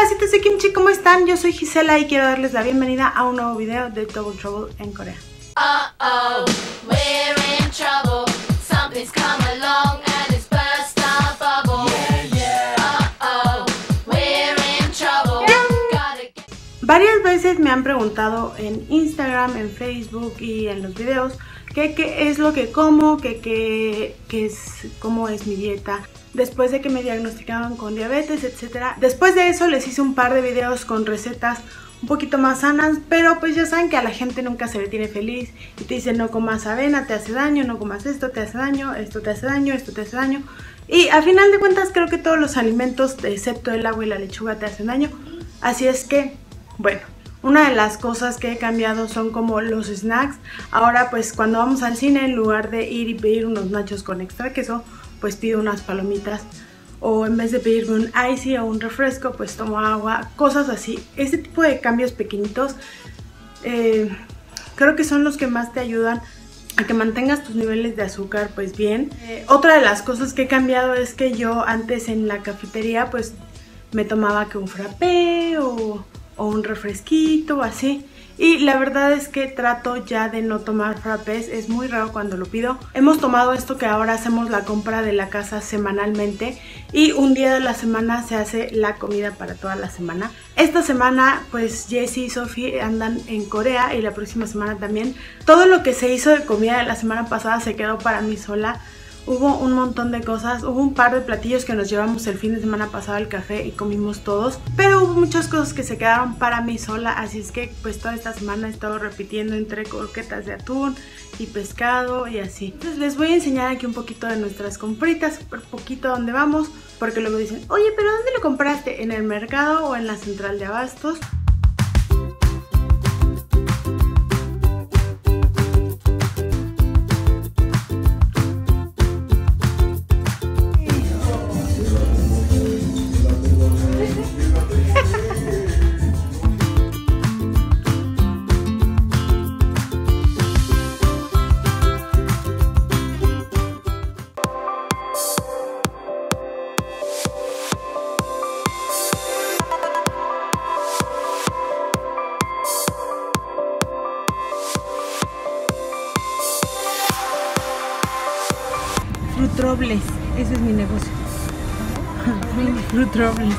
casitas de kimchi, ¿cómo están? Yo soy Gisela y quiero darles la bienvenida a un nuevo video de Double Trouble en Corea. We're in trouble. Something's come along and it's burst our bubble. We're in trouble. Varias veces me han preguntado en Instagram, en Facebook y en los videos qué es lo que como, cómo es mi dieta después de que me diagnosticaron con diabetes, etc. Después de eso les hice un par de videos con recetas un poquito más sanas, pero pues ya saben que a la gente nunca se le tiene feliz y te dicen no comas avena, te hace daño, no comas esto, te hace daño, esto te hace daño, esto te hace daño. Y al final de cuentas creo que todos los alimentos, excepto el agua y la lechuga, te hacen daño. Así es que, bueno, una de las cosas que he cambiado son como los snacks. Ahora pues cuando vamos al cine, en lugar de ir y pedir unos nachos con extra queso, pues pido unas palomitas. O en vez de pedirme un icy o un refresco, pues tomo agua, cosas así. Este tipo de cambios pequeñitos creo que son los que más te ayudan a que mantengas tus niveles de azúcar pues bien. Otra de las cosas que he cambiado es que yo antes en la cafetería pues me tomaba que un frappé o un refresquito o así. Y la verdad es que trato ya de no tomar frappés, es muy raro cuando lo pido. Hemos tomado esto que ahora hacemos la compra de la casa semanalmente y un día de la semana se hace la comida para toda la semana. Esta semana pues Jessie y Sophie andan en Corea y la próxima semana también. Todo lo que se hizo de comida de la semana pasada se quedó para mí sola. Hubo un montón de cosas, hubo un par de platillos que nos llevamos el fin de semana pasado al café y comimos todos, pero hubo muchas cosas que se quedaron para mí sola, así es que pues toda esta semana he estado repitiendo entre croquetas de atún y pescado y así. Entonces les voy a enseñar aquí un poquito de nuestras compritas, un poquito dónde vamos, porque luego dicen, oye, pero ¿dónde lo compraste? ¿En el mercado o en la central de abastos? Fruit Robles, ese es mi negocio. Fruit Robles.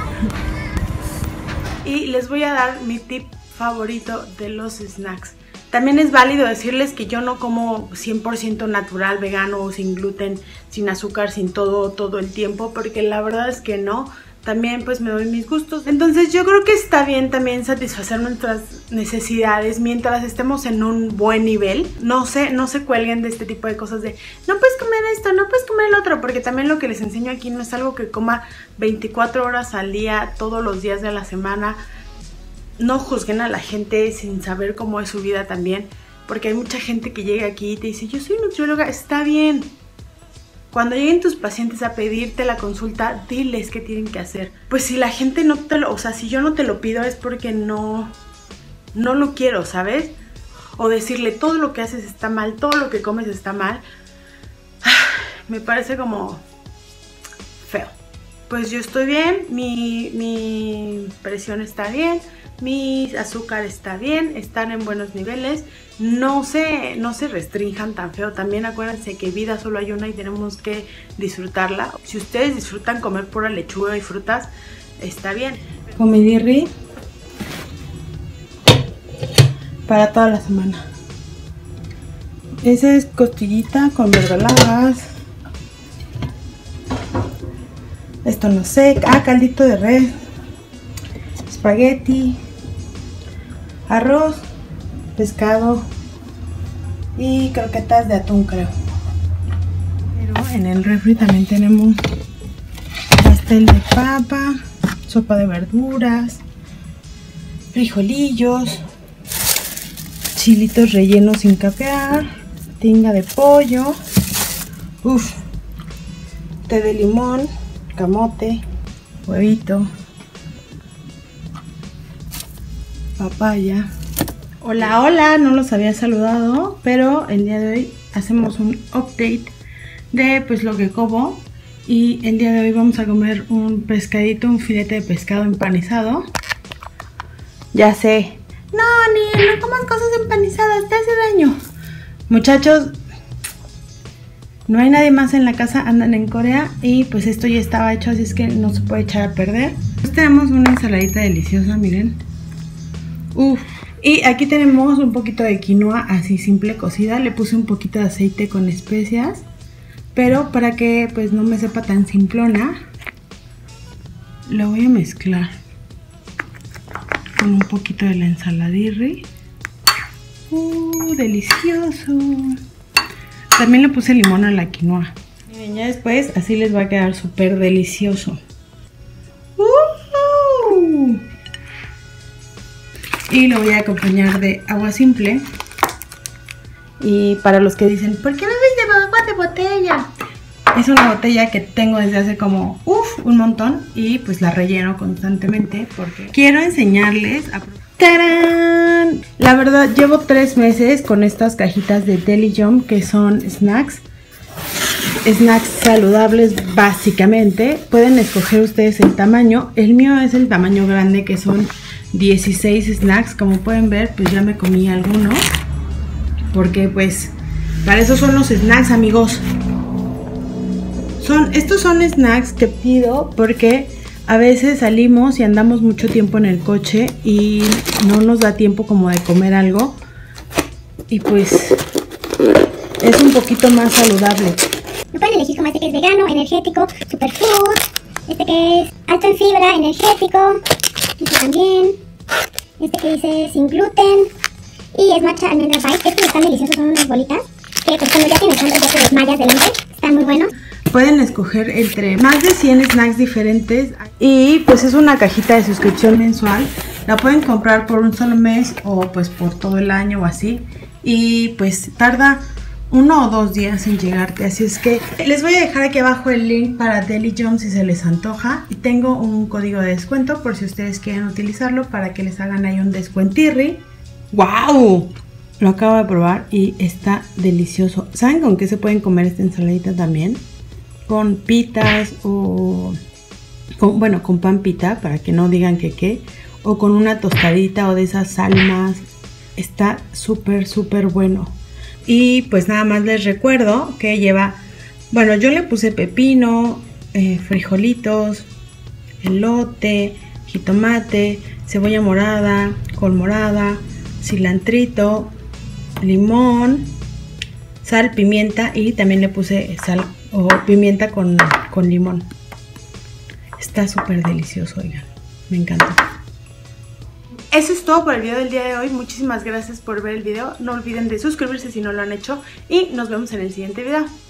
Y les voy a dar mi tip favorito de los snacks. También es válido decirles que yo no como 100% natural, vegano, sin gluten, sin azúcar, sin todo el tiempo, porque la verdad es que no. También pues me doy mis gustos. Entonces yo creo que está bien también satisfacer nuestras necesidades mientras estemos en un buen nivel. No se cuelguen de este tipo de cosas de no puedes comer esto, no puedes comer el otro, porque también lo que les enseño aquí no es algo que coma 24 horas al día, todos los días de la semana. No juzguen a la gente sin saber cómo es su vida también, porque hay mucha gente que llega aquí y te dice yo soy nutrióloga, está bien. Cuando lleguen tus pacientes a pedirte la consulta, diles qué tienen que hacer. Pues si la gente no te lo, o sea, si yo no te lo pido es porque no lo quiero, ¿sabes? O decirle todo lo que haces está mal, todo lo que comes está mal. Me parece como feo. Pues yo estoy bien, mi presión está bien, mi azúcar está bien, están en buenos niveles. No se restrinjan tan feo. También acuérdense que vida solo hay una y tenemos que disfrutarla. Si ustedes disfrutan comer pura lechuga y frutas, está bien. Comedirri para toda la semana. Esa es costillita con verdolagas. Esto no sé. Caldito de res. Espagueti. Arroz. Pescado y croquetas de atún, creo. Pero en el refri también tenemos pastel de papa, sopa de verduras, frijolillos, chilitos rellenos sin capear, tinga de pollo, té de limón, camote, huevito, papaya. Hola, hola, no los había saludado, pero el día de hoy hacemos un update de pues lo que como Y el día de hoy vamos a comer un pescadito, un filete de pescado empanizado. Ya sé. No, ni no comas cosas empanizadas, te hace daño. Muchachos, no hay nadie más en la casa, andan en Corea y pues esto ya estaba hecho, así es que no se puede echar a perder. Pues tenemos una ensaladita deliciosa, miren. Uf. Y aquí tenemos un poquito de quinoa así simple cocida. Le puse un poquito de aceite con especias, pero para que pues no me sepa tan simplona, lo voy a mezclar con un poquito de la ensaladilla. Delicioso. También le puse limón a la quinoa. Miren, ya después así les va a quedar súper delicioso. Y lo voy a acompañar de agua simple. Y para los que dicen, ¿por qué bebes de agua de botella? Es una botella que tengo desde hace como un montón y pues la relleno constantemente porque quiero enseñarles a... ¡Tarán! La verdad llevo 3 meses con estas cajitas de Deli Yum, que son snacks saludables básicamente. Pueden escoger ustedes el tamaño. El mío es el tamaño grande, que son 16 snacks. Como pueden ver, pues ya me comí algunos, porque pues para eso son los snacks, amigos. Estos son snacks que pido porque a veces salimos y andamos mucho tiempo en el coche y no nos da tiempo como de comer algo, y pues es un poquito más saludable. Lo pueden elegir como este que es vegano, energético, superfood, este que es alto en fibra, energético, este también, este que dice sin gluten, y es matcha almendra bite. Estos están deliciosos, son unas bolitas que pues cuando ya tienes hambre ya te desmayas del hambre, están muy buenos. Pueden escoger entre más de 100 snacks diferentes y pues es una cajita de suscripción mensual. La pueden comprar por un solo mes o pues por todo el año o así, y pues tarda 1 o 2 días en llegarte, así es que les voy a dejar aquí abajo el link para Deli Yum si se les antoja, y tengo un código de descuento por si ustedes quieren utilizarlo para que les hagan ahí un descuentirri. ¡Wow! Lo acabo de probar y está delicioso. ¿Saben con qué se pueden comer esta ensaladita también? Con pitas o con pan pita, para que no digan que qué, o con una tostadita o de esas salmas. Está súper bueno. Y pues nada más les recuerdo que lleva, bueno, yo le puse pepino, frijolitos, elote, jitomate, cebolla morada, col morada, cilantrito, limón, sal, pimienta, y también le puse sal o pimienta con limón. Está súper delicioso, oigan, me encanta. Eso es todo por el video del día de hoy. Muchísimas gracias por ver el video. No olviden de suscribirse si no lo han hecho y nos vemos en el siguiente video.